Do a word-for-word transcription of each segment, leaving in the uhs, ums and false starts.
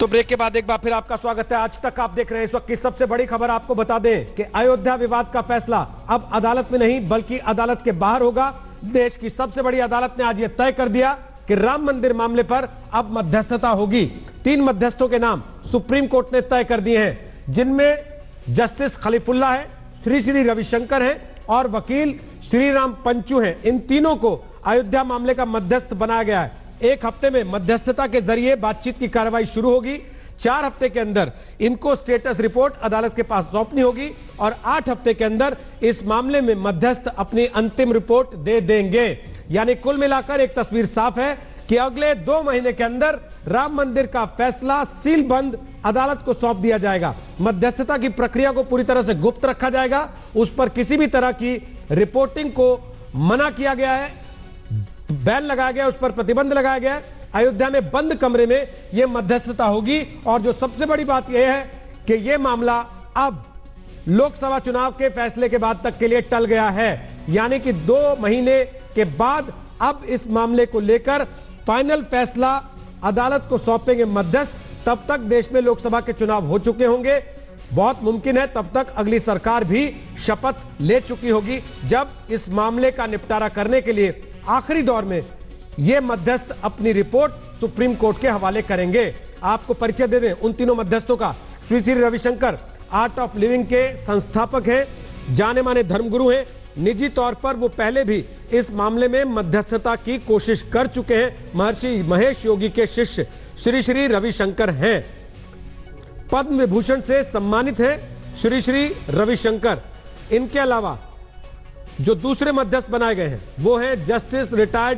तो ब्रेक के बाद एक बार फिर आपका स्वागत है। आज तक आप देख रहे हैं। इस वक्त की सबसे बड़ी खबर आपको बता दें कि अयोध्या विवाद का फैसला अब अदालत में नहीं बल्कि अदालत के बाहर होगा। देश की सबसे बड़ी अदालत ने आज यह तय कर दिया कि राम मंदिर मामले पर अब मध्यस्थता होगी। तीन मध्यस्थों के नाम सुप्रीम कोर्ट ने तय कर दिए हैं, जिनमें जस्टिस खलीफुल्ला है, श्री श्री रविशंकर हैं और वकील श्री राम पंचू हैं। इन तीनों को अयोध्या मामले का मध्यस्थ बनाया गया है। एक हफ्ते में मध्यस्थता के जरिए बातचीत की कार्रवाई शुरू होगी। चार हफ्ते के अंदर इनको स्टेटस रिपोर्ट अदालत के पास सौंपनी होगी और आठ हफ्ते के अंदर इस मामले में मध्यस्थ अपनी अंतिम रिपोर्ट दे देंगे। यानी कुल मिलाकर एक तस्वीर साफ है कि अगले दो महीने के अंदर राम मंदिर का फैसला सील बंद अदालत को सौंप दिया जाएगा। मध्यस्थता की प्रक्रिया को पूरी तरह से गुप्त रखा जाएगा। उस पर किसी भी तरह की रिपोर्टिंग को मना किया गया है, बैन लगाया गया, उस पर प्रतिबंध लगाया गया है। अयोध्या में बंद कमरे में यह मध्यस्थता होगी। और जो सबसे बड़ी बात यह है कि यह मामला अब लोकसभा चुनाव के फैसले के बाद तक के लिए टल गया है। यानी कि दो महीने के बाद अब इस मामले को लेकर फाइनल फैसला अदालत को सौंपेंगे मध्यस्थ। तब तक देश में लोकसभा के चुनाव हो चुके होंगे। बहुत मुमकिन है तब तक अगली सरकार भी शपथ ले चुकी होगी, जब इस मामले का निपटारा करने के लिए आखिरी दौर में यह मध्यस्थ अपनी रिपोर्ट सुप्रीम कोर्ट के हवाले करेंगे। आपको परिचय दे दें उन तीनों मध्यस्थों का। Shri Shri Ravishankar art of living के संस्थापक हैं, जाने माने धर्मगुरु हैं। निजी तौर पर वो पहले भी इस मामले में मध्यस्थता की कोशिश कर चुके हैं। महर्षि महेश योगी के शिष्य श्री श्री रविशंकर हैं। पद्म विभूषण से सम्मानित हैं श्री श्री रविशंकर। इनके अलावा जो दूसरे मध्यस्थ बनाए गए हैं वो है justice retired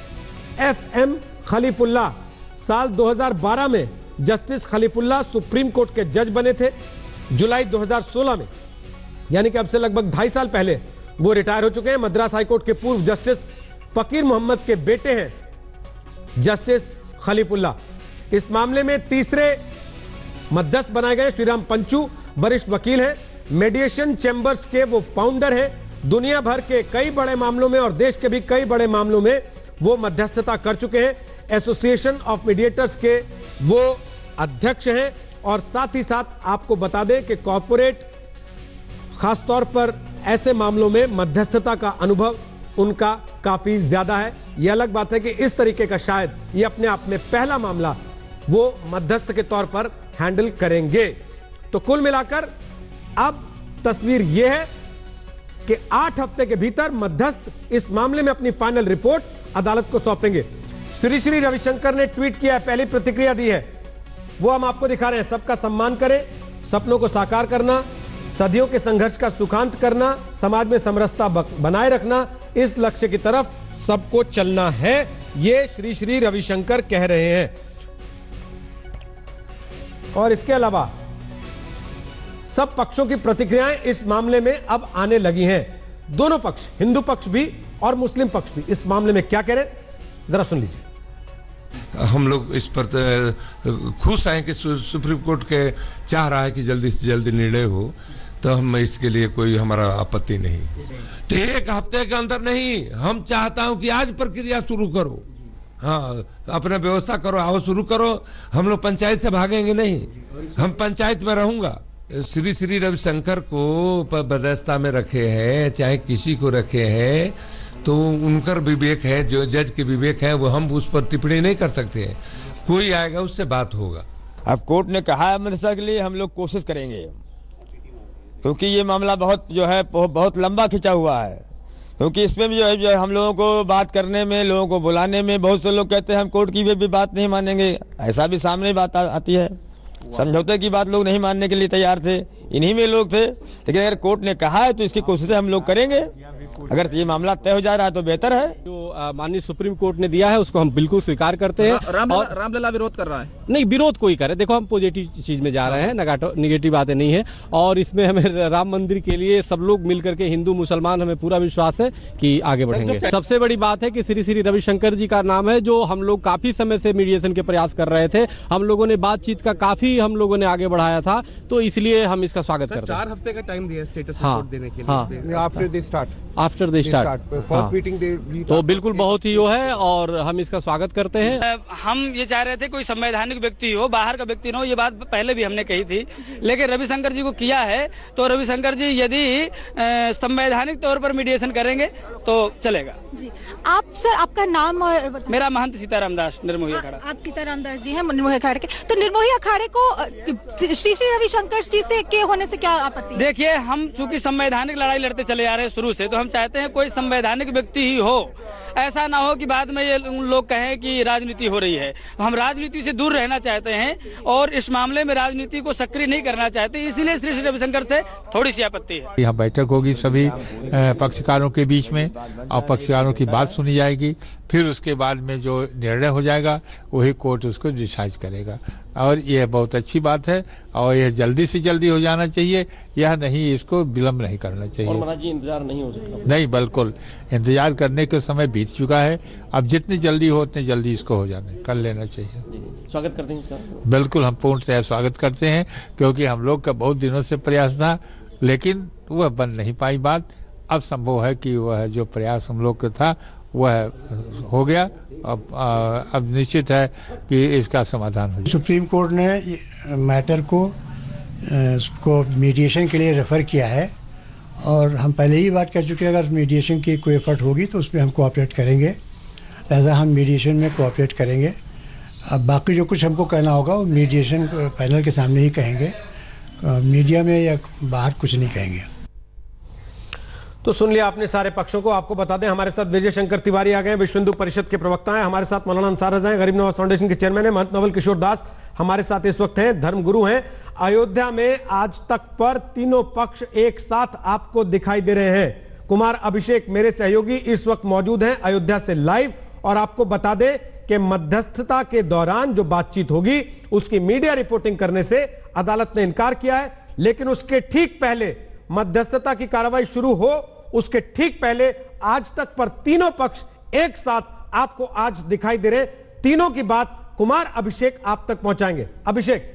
F M Kalifulla. साल दो हज़ार बारह में जस्टिस खलीफुल्ला सुप्रीम कोर्ट के जज बने थे। जुलाई दो हज़ार सोलह में, यानी कि अब से लगभग ढाई साल पहले वो रिटायर हो चुके हैं। मद्रास हाईकोर्ट के पूर्व जस्टिस फकीर मोहम्मद के बेटे हैं जस्टिस खलीफुल्ला। इस मामले में तीसरे मध्यस्थ बनाए गए श्रीराम पंचू, वरिष्ठ वकील हैं, मीडिएशन चैंबर्स के वो फाउंडर हैं। दुनिया भर के कई बड़े मामलों में और देश के भी कई बड़े मामलों में वो मध्यस्थता कर चुके हैं। एसोसिएशन ऑफ मीडिएटर्स के वो अध्यक्ष हैं। और साथ ही साथ आपको बता दें कि कॉर्पोरेट खासतौर पर ऐसे मामलों में मध्यस्थता का अनुभव उनका काफी ज्यादा है। यह अलग बात है कि इस तरीके का शायद ये अपने आप में पहला मामला वो मध्यस्थ के तौर पर हैंडल करेंगे। तो कुल मिलाकर अब तस्वीर यह है कि आठ हफ्ते के भीतर मध्यस्थ इस मामले में अपनी फाइनल रिपोर्ट अदालत को सौंपेंगे। श्री श्री रविशंकर ने ट्वीट किया है, पहली प्रतिक्रिया दी है, वो हम आपको दिखा रहे हैं। सबका सम्मान करें, सपनों को साकार करना, सदियों के संघर्ष का सुखांत करना, समाज में समरसता बनाए रखना, इस लक्ष्य की तरफ सबको चलना है, ये श्री श्री रविशंकर कह रहे हैं। और इसके अलावा सब पक्षों की प्रतिक्रियाएं इस मामले में अब आने लगी हैं। दोनों पक्ष, हिंदू पक्ष भी और मुस्लिम पक्ष भी, इस मामले में क्या कह रहे हैं जरा सुन लीजिए। हम लोग इस पर खुश हैं कि सुप्रीम कोर्ट के चाह रहा है कि जल्दी से जल्दी निर्णय हो, तो हम इसके लिए कोई हमारा आपत्ति नहीं। तो एक हफ्ते के अंदर नहीं, हम चाहता हूं कि आज प्रक्रिया शुरू करो। हाँ, अपना व्यवस्था करो, आओ शुरू करो। हम लोग पंचायत से भागेंगे नहीं, हम पंचायत में रहूंगा। श्री श्री रविशंकर को मध्यस्थता में रखे हैं, चाहे किसी को रखे हैं, तो उनका विवेक है, जो जज के विवेक है, वो हम उस पर टिप्पणी नहीं कर सकते हैं। कोई आएगा उससे बात होगा। अब कोर्ट ने कहा है मध्यस्थता के लिए, हम लोग कोशिश करेंगे, क्योंकि ये मामला बहुत जो है बहुत लंबा खिंचा हुआ है। क्योंकि इसमें भी जो है, जो है हम लोगों को बात करने में, लोगों को बुलाने में, बहुत से लोग कहते हैं हम कोर्ट की भी, भी बात नहीं मानेंगे। ऐसा भी सामने बात आ, आती है। समझौते की बात लोग नहीं मानने के लिए तैयार थे, इन्हीं में लोग थे। लेकिन अगर कोर्ट ने कहा है तो इसकी कोशिशें हम लोग करेंगे। अगर ये मामला तय हो जा रहा है तो बेहतर है। जो माननीय सुप्रीम कोर्ट ने दिया है उसको हम बिल्कुल स्वीकार करते हैं। रामलला रामलला विरोध कर रहा है? नहीं, विरोध कोई करे, देखो हम पॉजिटिव चीज में जा रहे हैं, नेगेटिव बातें नहीं है। और इसमें हमें राम मंदिर के लिए सब लोग मिलकर के, हिंदू मुसलमान, हमें पूरा विश्वास है कि आगे बढ़ेंगे। सबसे बड़ी बात है कि श्री श्री रविशंकर जी का नाम है, जो हम लोग काफी समय से मीडिएशन के प्रयास कर रहे थे। हम लोगों ने बातचीत का काफी हम लोगों ने आगे बढ़ाया था, तो इसलिए हम इसका स्वागत करते हैं। चार हफ्ते का टाइम दिया स्टेटस हाँ, रिपोर्ट देने के लिए। हाँ, after this start after the start. तो बिल्कुल बहुत ही वो है और हम इसका स्वागत करते हैं। हम ये चाह रहे थे कोई संवैधानिक व्यक्ति हो, बाहर का व्यक्ति न हो, ये बात पहले भी हमने कही थी, लेकिन रविशंकर जी को किया है तो रविशंकर जी यदि संवैधानिक तौर पर मीडिएशन करेंगे तो चलेगा। जी आप सर, आपका नाम और? मेरा महंत सीताराम दास, निर्मोही अखाड़ा। आप सीताराम दास जी हैं निर्मोही अखाड़े के। तो निर्मोही अखाड़े को श्री श्री रविशंकर जी से के होने से क्या आपत्ति? देखिए, हम चूंकि संवैधानिक लड़ाई लड़ते चले आ रहे हैं शुरू से, तो हम चाहते हैं कोई संवैधानिक व्यक्ति ही हो। ऐसा ना हो कि बाद में ये लोग कहें कि राजनीति हो रही है। हम राजनीति से दूर रहना चाहते हैं और इस मामले में राजनीति को सक्रिय नहीं करना चाहते, इसलिए श्री श्री रविशंकर से थोड़ी सी आपत्ति है। यहाँ बैठक होगी सभी पक्षकारों के बीच में और पक्षकारों की बात सुनी जाएगी, फिर उसके बाद में जो निर्णय हो जाएगा वही कोर्ट उसको डिसाइड करेगा। और यह बहुत अच्छी बात है और यह जल्दी से जल्दी हो जाना चाहिए, यह नहीं, इसको विलम्ब नहीं करना चाहिए। और महाराज जी इंतजार नहीं हो सकता? नहीं, बिल्कुल इंतजार करने का समय बीत चुका है। अब जितनी जल्दी हो उतनी जल्दी इसको हो जाने कर लेना चाहिए। स्वागत करते हैं इसका? बिल्कुल, हम पूर्णतः स्वागत करते हैं, क्योंकि हम लोग का बहुत दिनों से प्रयास था, लेकिन वह बन नहीं पाई बात। अब संभव है कि वह जो प्रयास हम लोग का था वह हो गया। अब अब निश्चित है कि इसका समाधान हो। सुप्रीम कोर्ट ने मैटर को उसको मीडिएशन के लिए रेफ़र किया है और हम पहले ही बात कर चुके हैं, अगर मीडिएशन की कोई एफर्ट होगी तो उसमें हम कोऑपरेट करेंगे, लिहाजा हम मीडिएशन में कोऑपरेट करेंगे। अब बाकी जो कुछ हमको कहना होगा वो मीडिएशन पैनल के सामने ही कहेंगे, मीडिया में या बाहर कुछ नहीं कहेंगे। तो सुन लिया आपने सारे पक्षों को। आपको बता दें हमारे साथ विजय शंकर तिवारी आ गए, विश्व हिंदू परिषद के प्रवक्ता हैं। हमारे साथ मौलाना अंसार रज़ा हैं, गरीब नवाज फाउंडेशन के चेयरमैन हैं। महंत नवल किशोर दास हमारे साथ इस वक्त हैं, धर्मगुरु हैं। अयोध्या में आज तक पर तीनों पक्ष एक साथ आपको दिखाई दे रहे हैं। कुमार अभिषेक मेरे सहयोगी इस वक्त मौजूद हैं अयोध्या से लाइव, और आपको बता दें कि मध्यस्थता के दौरान जो बातचीत होगी उसकी मीडिया रिपोर्टिंग करने से अदालत ने इनकार किया है, लेकिन उसके ठीक पहले मध्यस्थता की कार्रवाई शुरू हो उसके ठीक पहले आज तक पर तीनों पक्ष एक साथ आपको आज दिखाई दे रहे। तीनों की बात कुमार अभिषेक आप तक पहुंचाएंगे। अभिषेक।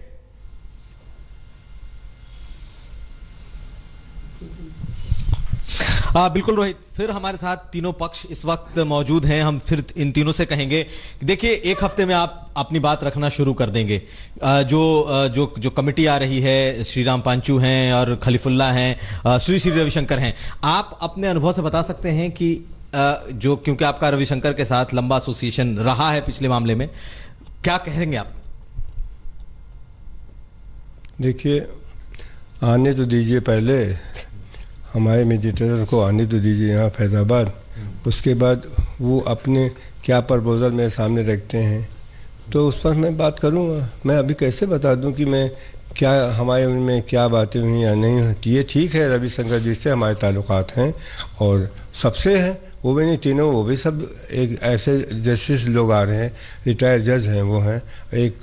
आ, बिल्कुल रोहित, फिर हमारे साथ तीनों पक्ष इस वक्त मौजूद हैं। हम फिर इन तीनों से कहेंगे, देखिए एक हफ्ते में आप अपनी बात रखना शुरू कर देंगे। आ, जो आ, जो जो कमेटी आ रही है, श्री राम पांचू हैं और खलीफुल्ला हैं, श्री श्री रविशंकर हैं, आप अपने अनुभव से बता सकते हैं कि आ, जो क्योंकि आपका रविशंकर के साथ लंबा एसोसिएशन रहा है पिछले मामले में, क्या कहेंगे आप? देखिए, आने तो दीजिए, पहले हमारे मेडिटेटर को आने तो दीजिए यहाँ फैज़ाबाद, उसके बाद वो अपने क्या प्रपोजल मेरे सामने रखते हैं तो उस पर मैं बात करूँगा। मैं अभी कैसे बता दूँ कि मैं क्या हमारे उनमें क्या बातें हुई या नहीं हुई। ये ठीक है, रविशंकर जी से हमारे ताल्लुकात हैं और सबसे हैं, वो भी नहीं तीनों, वो भी सब एक ऐसे जस्टिस लोग आ रहे हैं, रिटायर्ड जज हैं, वो हैं, एक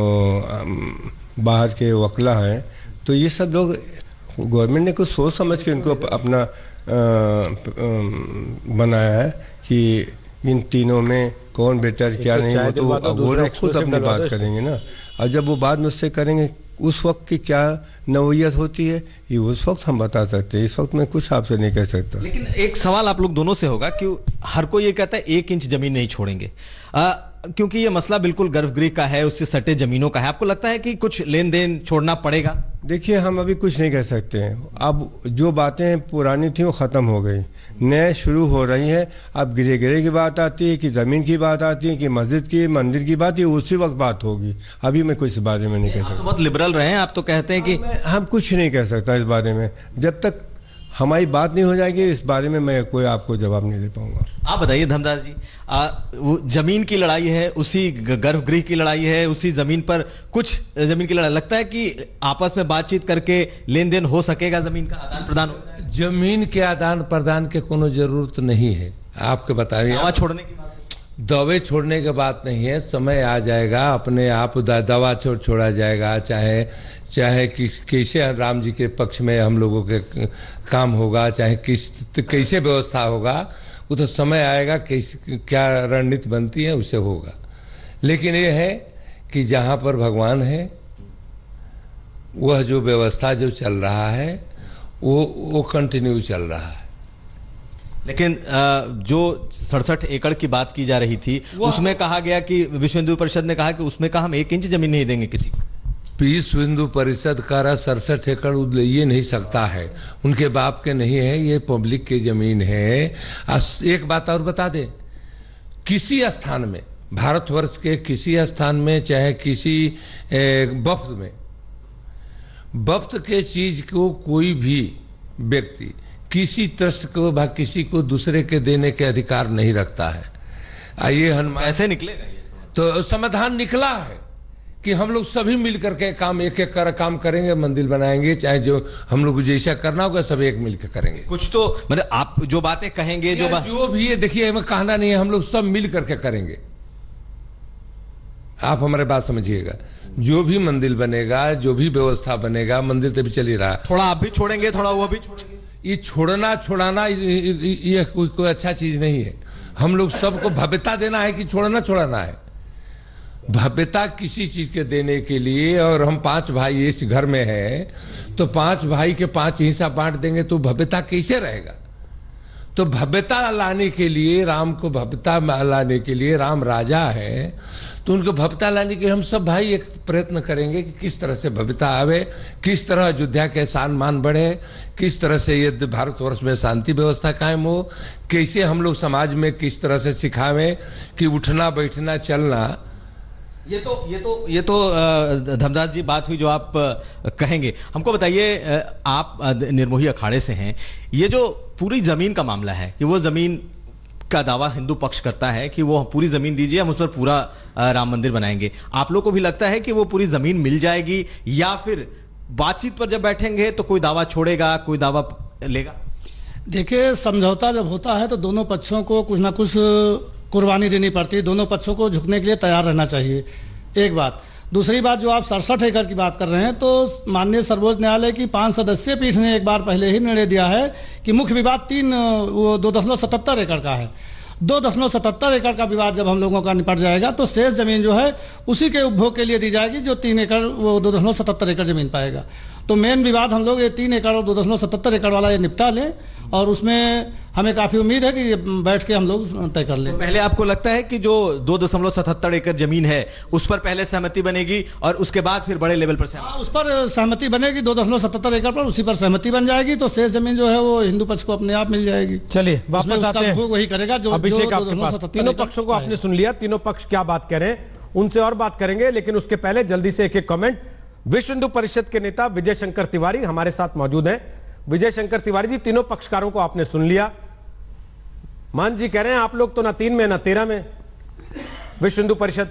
बाहर के वकला हैं। तो ये सब लोग, गवर्नमेंट ने कुछ सोच समझ के इनको अपना आ, आ, बनाया है कि इन तीनों में कौन बेटर क्या नहीं, वो तो वो लोग खुद अपनी बात करेंगे ना। और जब वो बात मुझसे करेंगे उस वक्त की क्या नौयत होती है ये उस वक्त हम बता सकते हैं, इस वक्त मैं कुछ आपसे नहीं कह सकता। लेकिन एक सवाल आप लोग दोनों से होगा कि हर कोई ये कहता है एक इंच जमीन नहीं छोड़ेंगे, आ, क्योंकि ये मसला बिल्कुल गर्भगृह का है, उससे सटे जमीनों का है। आपको लगता है कि कुछ लेन देन छोड़ना पड़ेगा? देखिए, हम अभी कुछ नहीं कह सकते हैं। अब जो बातें पुरानी थी वो ख़त्म हो गई, नए शुरू हो रही हैं। अब गिरे गिरे की बात आती है कि ज़मीन की बात आती है कि मस्जिद की मंदिर की बात, ये उसी वक्त बात होगी। अभी मैं कुछ इस बारे में नहीं कह सकता। तो बहुत लिबरल रहे हैं आप, तो कहते हैं कि हम कुछ नहीं कह सकता इस बारे में। जब तक हमारी बात नहीं हो जाएगी इस बारे में मैं कोई आपको जवाब नहीं दे पाऊंगा। आप बताइए धर्मदास जी, आ, वो जमीन की लड़ाई है, उसी गर्भगृह की लड़ाई है, उसी जमीन पर कुछ जमीन की लड़ाई, लगता है कि आपस में बातचीत करके लेन देन हो सकेगा, जमीन का आदान प्रदान? जमीन के आदान प्रदान के कोनो जरूरत नहीं है। आपके बताइए, दवा छोड़ने की बात, दवे छोड़ने की बात नहीं है। समय आ जाएगा, अपने आप दवा छोड़ छोड़ा जाएगा, चाहे चाहे कि कैसे राम जी के पक्ष में हम लोगों के काम होगा, चाहे किस कैसे व्यवस्था होगा, वो तो समय आएगा, कैसे क्या रणनीति बनती है उसे होगा। लेकिन ये है कि जहाँ पर भगवान है वह जो व्यवस्था जो चल रहा है वो वो कंटिन्यू चल रहा है। लेकिन जो सड़सठ एकड़ की बात की जा रही थी उसमें कहा गया कि विश्व हिंदू परिषद ने कहा कि उसमें कहा हम एक इंच जमीन नहीं देंगे किसी को। विश्व हिंदू परिषद का सड़सठ एकड़ ये नहीं सकता है, उनके बाप के नहीं है, ये पब्लिक की जमीन है। एक बात और बता दें, किसी स्थान में, भारतवर्ष के किसी स्थान में, चाहे किसी वफ्त में, वफ्त के चीज को कोई भी व्यक्ति किसी ट्रस्ट को व किसी को दूसरे के देने के अधिकार नहीं रखता है। आइए हनुमान ऐसे निकलेगा तो समाधान निकला है कि हम लोग सभी मिलकर के काम एक एक कर काम करेंगे, मंदिर बनाएंगे, चाहे जो हम लोग जैसा करना होगा सब एक मिलकर करेंगे। कुछ तो मतलब आप जो बातें कहेंगे, जो बात जो भी है, देखिए हमें कहना नहीं है, हम लोग सब मिल करके करेंगे। आप हमारे बात समझिएगा, जो भी मंदिर बनेगा, जो भी व्यवस्था बनेगा, मंदिर तो भी चल ही रहा है। थोड़ा आप भी छोड़ेंगे, थोड़ा वो भी छोड़ेंगे। ये छोड़ना छोड़ाना ये कोई कोई अच्छा चीज नहीं है। हम लोग सबको भव्यता देना है कि छोड़ना छोड़ाना है। भव्यता किसी चीज के देने के लिए, और हम पांच भाई इस घर में हैं, तो पांच भाई के पांच हिस्सा बांट देंगे तो भव्यता कैसे रहेगा? तो भव्यता लाने के लिए, राम को भव्यता लाने के लिए, राम राजा है तो उनको भव्यता लाने के हम सब भाई एक प्रयत्न करेंगे कि किस तरह से भव्यता आवे, किस तरह अयोध्या के शान मान बढ़े, किस तरह से ये भारतवर्ष में शांति व्यवस्था कायम हो, कैसे हम लोग समाज में किस तरह से सिखावें कि उठना बैठना चलना। ये तो ये तो ये तो धर्मदास जी बात हुई जो आप कहेंगे। हमको बताइए, आप निर्मोही अखाड़े से हैं, ये जो पूरी जमीन का मामला है कि वो जमीन का दावा हिंदू पक्ष करता है कि वो पूरी जमीन दीजिए, हम उस पर पूरा राम मंदिर बनाएंगे। आप लोग को भी लगता है कि वो पूरी जमीन मिल जाएगी, या फिर बातचीत पर जब बैठेंगे तो कोई दावा छोड़ेगा, कोई दावा लेगा? देखिए, समझौता जब होता है तो दोनों पक्षों को कुछ ना कुछ कुर्बानी देनी पड़ती है, दोनों पक्षों को झुकने के लिए तैयार रहना चाहिए, एक बात। दूसरी बात, जो आप सड़सठ एकड़ की बात कर रहे हैं, तो माननीय सर्वोच्च न्यायालय की पांच सदस्यीय पीठ ने एक बार पहले ही निर्णय दिया है कि मुख्य विवाद तीन वो दो दशमलव सतहत्तर एकड़ का है। दो दशमलव सतहत्तर एकड़ का विवाद जब हम लोगों का निपट जाएगा तो शेष जमीन जो है उसी के उपभोग के लिए दी जाएगी, जो तीन एकड़ वो दो दशमलव सतहत्तर एकड़ जमीन पाएगा। तो मेन विवाद हम लोग ये तीन एकड़ और दो दशमलव सतहत्तर एकड़ वाला ये निपटा लें, और उसमें हमें काफी उम्मीद है कि ये बैठ के हम लोग तय कर लें। तो पहले आपको लगता है कि जो दो दशमलव सतहत्तर एकड़ जमीन है उस पर पहले सहमति बनेगी और उसके बाद फिर बड़े लेवल पर सहमति? उस पर सहमति बनेगी, दो दशमलव सतहत्तर एकड़ पर उसी पर सहमति बन जाएगी, तो शेष जमीन जो है वो हिंदू पक्ष को अपने आप मिल जाएगी। चलिए वापस आते हैं, वही करेगा जो अभिषेक आपके पास। तीनों पक्षों को आपने सुन लिया, तीनों पक्ष क्या बात कह रहे हैं उनसे और बात करेंगे, लेकिन उसके पहले जल्दी से एक एक कमेंट। विश्व हिंदू परिषद के नेता विजय शंकर तिवारी हमारे साथ मौजूद हैं। विजय शंकर तिवारी जी, तीनों पक्षकारों को आपने सुन लिया। मान जी कह रहे हैं आप लोग तो ना तीन में ना तेरह में, विश्व हिंदू परिषद।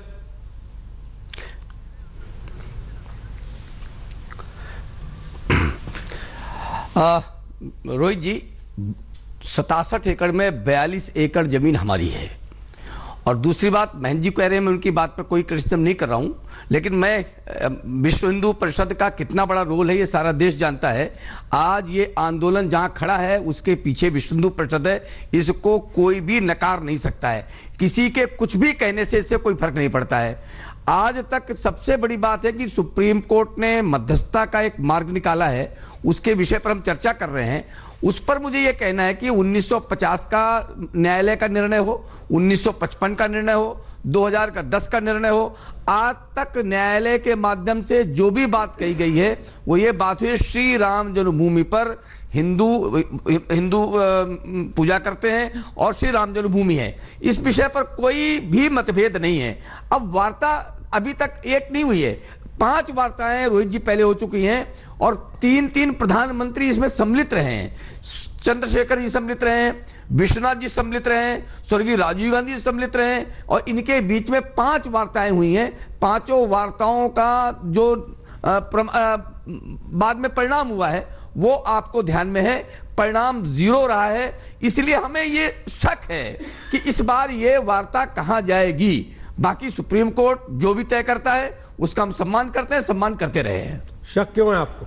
रोहित जी, सतासठ एकड़ में बयालीस एकड़ जमीन हमारी है। और दूसरी बात, महंत जी कह रहे हैं, मैं उनकी बात पर कोई क्रिटिसिज्म नहीं कर रहा हूं, लेकिन मैं विश्व हिंदू परिषद का कितना बड़ा रोल है ये सारा देश जानता है। आज ये आंदोलन जहां खड़ा है उसके पीछे विश्व हिंदू परिषद है, इसको कोई भी नकार नहीं सकता है। किसी के कुछ भी कहने से इससे कोई फर्क नहीं पड़ता है। आज तक सबसे बड़ी बात है कि सुप्रीम कोर्ट ने मध्यस्थता का एक मार्ग निकाला है, उसके विषय पर हम चर्चा कर रहे हैं। उस पर मुझे यह कहना है कि उन्नीस सौ पचास का न्यायालय का निर्णय हो, उन्नीस सौ पचपन का निर्णय हो, दो हज़ार का दस का निर्णय हो, आज तक न्यायालय के माध्यम से जो भी बात कही गई है वो ये बात हुई श्री राम जन्मभूमि पर हिंदू हिंदू पूजा करते हैं और श्री राम जन्मभूमि है। इस विषय पर कोई भी मतभेद नहीं है। अब वार्ता अभी तक एक नहीं हुई है, पांच वार्ताएं रोहित जी पहले हो चुकी हैं और तीन तीन प्रधानमंत्री इसमें सम्मिलित रहे हैं। चंद्रशेखर जी सम्मिलित रहे हैं, विश्वनाथ जी सम्मिलित रहे हैं, स्वर्गीय राजीव गांधी जी सम्मिलित रहे हैं, और इनके बीच में पांच वार्ताएं हुई हैं। पांचों वार्ताओं का जो आ, आ, बाद में परिणाम हुआ है वो आपको ध्यान में है, परिणाम जीरो रहा है। इसलिए हमें ये शक है कि इस बार ये वार्ता कहां जाएगी। बाकी सुप्रीम कोर्ट जो भी तय करता है उसका हम सम्मान करते हैं, सम्मान करते रहे हैं। शक क्यों है आपको?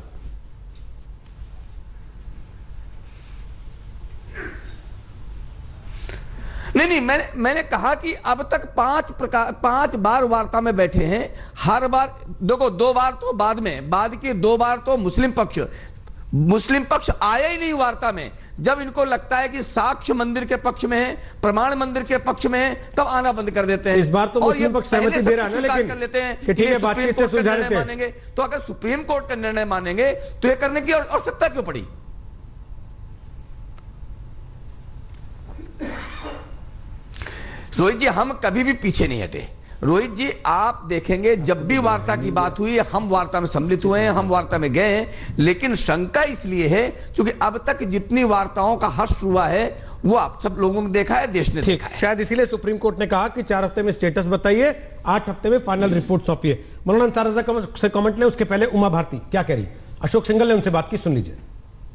नहीं नहीं मैंने मैंने कहा कि अब तक पांच प्रकार पांच बार वार्ता में बैठे हैं। हर बार देखो, दो बार तो बाद में, बाद के दो बार तो मुस्लिम पक्ष, मुस्लिम पक्ष आया ही नहीं वार्ता में। जब इनको लगता है कि साक्ष्य मंदिर के पक्ष में है, प्रमाण मंदिर के पक्ष में है, तब आना बंद कर देते हैं। इस बार तो मुस्लिम पक्ष सहमति दे रहा है ना, लेकिन कर लेते हैं कि ठीक है बातचीत से सुलझा लेते हैं। मानेंगे तो अगर सुप्रीम कोर्ट का निर्णय मानेंगे तो ये करने की आवश्यकता क्यों पड़ी? रोहित जी, हम कभी भी पीछे नहीं हटे। रोहित जी, आप देखेंगे जब भी वार्ता की बात हुई, हम वार्ता में सम्मिलित हुए हैं, हम वार्ता में गए हैं, लेकिन शंका इसलिए है क्योंकि अब तक जितनी वार्ताओं का हर्ष हुआ है वो आप सब लोगों ने देखा है, देश ने देखा है। शायद इसीलिए सुप्रीम कोर्ट ने कहा कि चार हफ्ते में स्टेटस बताइए, आठ हफ्ते में फाइनल रिपोर्ट सौंपिए। मौलाना अंसार रजा से कमेंट लें, उसके पहले उमा भारती क्या कह रही? अशोक सिंघल ने उनसे बात की, सुन लीजिए।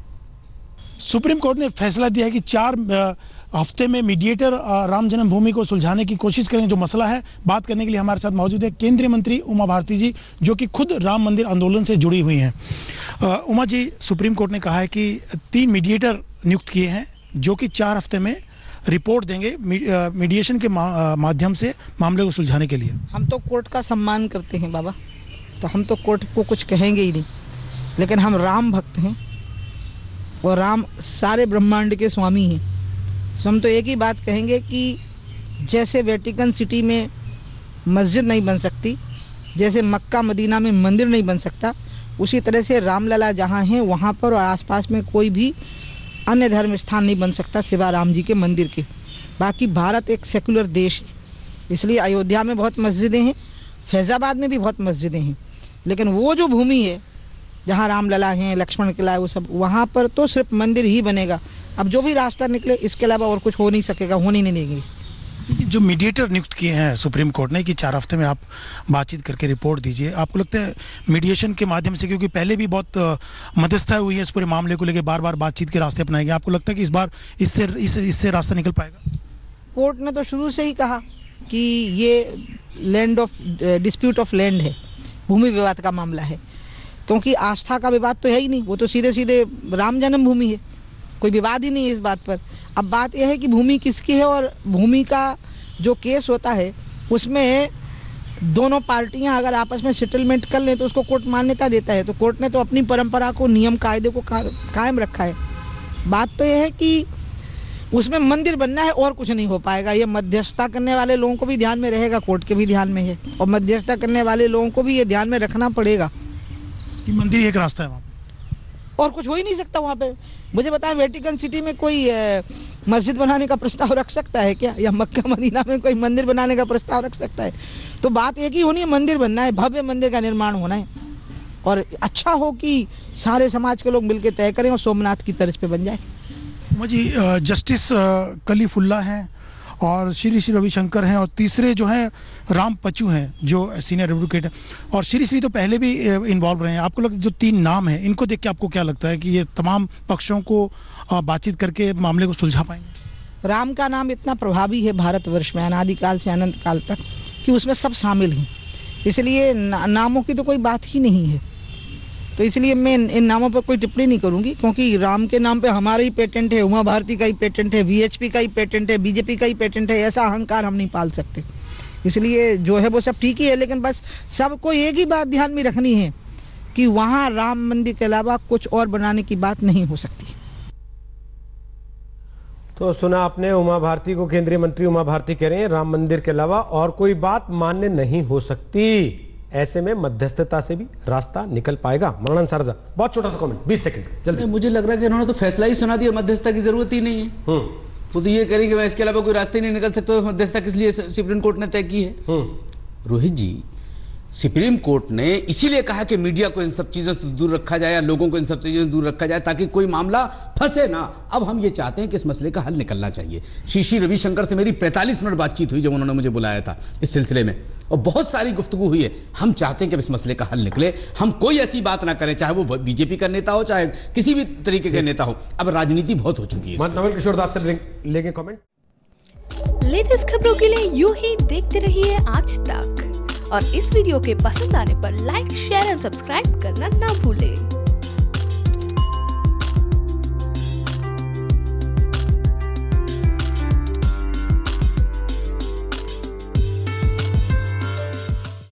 सुप्रीम कोर्ट ने फैसला दिया है कि चार हफ्ते में मीडिएटर राम जन्मभूमि को सुलझाने की कोशिश करेंगे। जो मसला है, बात करने के लिए हमारे साथ मौजूद है केंद्रीय मंत्री उमा भारती जी, जो कि खुद राम मंदिर आंदोलन से जुड़ी हुई हैं। उमा जी, सुप्रीम कोर्ट ने कहा है कि तीन मीडिएटर नियुक्त किए हैं जो कि चार हफ्ते में रिपोर्ट देंगे मीडिएशन के माध्यम से मामले को सुलझाने के लिए। हम तो कोर्ट का सम्मान करते हैं बाबा, तो हम तो कोर्ट को कुछ कहेंगे ही नहीं, लेकिन हम राम भक्त हैं और राम सारे ब्रह्मांड के स्वामी हैं। सो हम तो एक ही बात कहेंगे कि जैसे वेटिकन सिटी में मस्जिद नहीं बन सकती, जैसे मक्का मदीना में मंदिर नहीं बन सकता, उसी तरह से रामलला जहाँ हैं वहाँ पर और आसपास में कोई भी अन्य धर्म स्थान नहीं बन सकता सिवा राम जी के मंदिर के। बाकी भारत एक सेकुलर देश है, इसलिए अयोध्या में बहुत मस्जिदें हैं, फैज़ाबाद में भी बहुत मस्जिदें हैं, लेकिन वो जो भूमि है जहाँ रामलला हैं, लक्ष्मण किला है, वो सब वहाँ पर तो सिर्फ मंदिर ही बनेगा। अब जो भी रास्ता निकले इसके अलावा और कुछ हो नहीं सकेगा, होने नहीं देंगे। जो मीडिएटर नियुक्त किए हैं सुप्रीम कोर्ट ने कि चार हफ्ते में आप बातचीत करके रिपोर्ट दीजिए, आपको लगता है मीडिएशन के माध्यम से, क्योंकि पहले भी बहुत मध्यस्थता हुई है इस पूरे मामले को लेकर, बार बार बातचीत के रास्ते अपनाएंगे, आपको लगता है कि इस बार इससे इससे इससे रास्ता निकल पाएगा? कोर्ट ने तो शुरू से ही कहा कि ये land of dispute of land है, भूमि विवाद का मामला है, क्योंकि आस्था का विवाद तो है ही नहीं, वो तो सीधे सीधे राम जन्मभूमि है, कोई विवाद ही नहीं है इस बात पर। अब बात यह है कि भूमि किसकी है, और भूमि का जो केस होता है उसमें दोनों पार्टियां अगर आपस में सेटलमेंट कर लें तो उसको कोर्ट मान्यता देता है। तो कोर्ट ने तो अपनी परंपरा को, नियम कायदे को का, कायम रखा है। बात तो यह है कि उसमें मंदिर बनना है और कुछ नहीं हो पाएगा। ये मध्यस्थता करने वाले लोगों को भी ध्यान में रहेगा, कोर्ट के भी ध्यान में है, और मध्यस्थता करने वाले लोगों को भी ये ध्यान में रखना पड़ेगा कि मंदिर एक रास्ता है वहाँ और कुछ हो ही नहीं सकता वहाँ पे। मुझे बताएं, वेटिकन सिटी में कोई मस्जिद बनाने का प्रस्ताव रख सकता है क्या, या मक्का मदीना में कोई मंदिर बनाने का प्रस्ताव रख सकता है? तो बात एक ही होनी है, मंदिर बनना है, भव्य मंदिर का निर्माण होना है, और अच्छा हो कि सारे समाज के लोग मिलकर तय करें और सोमनाथ की तर्ज पे बन जाए। मुझे जस्टिस कलीफुल्ला हैं और श्री श्री रविशंकर हैं, और तीसरे जो हैं राम पचू हैं जो सीनियर एडवोकेट हैं, और श्री श्री तो पहले भी इन्वॉल्व रहे हैं। आपको लगता है जो तीन नाम हैं इनको देख के आपको क्या लगता है कि ये तमाम पक्षों को बातचीत करके मामले को सुलझा पाएंगे? राम का नाम इतना प्रभावी है भारतवर्ष में अनादिकाल से अनंत काल तक कि उसमें सब शामिल हैं, इसलिए ना, नामों की तो कोई बात ही नहीं है। तो इसलिए मैं इन नामों पर कोई टिप्पणी नहीं करूंगी, क्योंकि राम के नाम पे हमारा ही पेटेंट है, उमा भारती का ही पेटेंट है, वीएचपी का ही पेटेंट है, बीजेपी का ही पेटेंट है। ऐसा अहंकार हम नहीं पाल सकते, इसलिए जो है वो सब ठीक ही है, लेकिन बस सबको एक ही बात ध्यान में रखनी है कि वहाँ राम मंदिर के अलावा कुछ और बनाने की बात नहीं हो सकती। तो सुना आपने उमा भारती को, केंद्रीय मंत्री उमा भारती कह रहे हैं राम मंदिर के अलावा और कोई बात मान्य नहीं हो सकती। ऐसे में मध्यस्थता से भी रास्ता निकल पाएगा। मौलाना अंसार रजा, बहुत छोटा सा कमेंट, बीस सेकंड जल्दी। मुझे लग रहा है कि उन्होंने तो फैसला ही सुना दिया, मध्यस्थता की जरूरत ही नहीं है। वो तो ये करेंगे मैं इसके अलावा कोई रास्ते ही नहीं निकल सकता, तो मध्यस्थता किस लिए सुप्रीम कोर्ट ने तय की है? रोहित जी, सुप्रीम कोर्ट ने इसीलिए कहा कि मीडिया को इन सब चीजों से दूर रखा जाए, या लोगों को इन सब चीजों से दूर रखा जाए, ताकि कोई मामला फंसे ना। अब हम ये चाहते हैं कि इस मसले का हल निकलना चाहिए। श्री श्री रविशंकर से मेरी पैंतालीस मिनट बातचीत हुई जब उन्होंने मुझे बुलाया था इस सिलसिले में, और बहुत सारी गुफ्तगू हुई है। हम चाहते हैं कि इस मसले का हल निकले, हम कोई ऐसी बात ना करें, चाहे वो बीजेपी का नेता हो, चाहे किसी भी तरीके के नेता हो। अब राजनीति बहुत हो चुकी है। नवल किशोर दास से लेके कमेंट। लेटेस्ट खबरों के लिए यूं ही देखते रहिए आज तक, और इस वीडियो के पसंद आने पर लाइक, शेयर एंड सब्सक्राइब करना ना भूलें।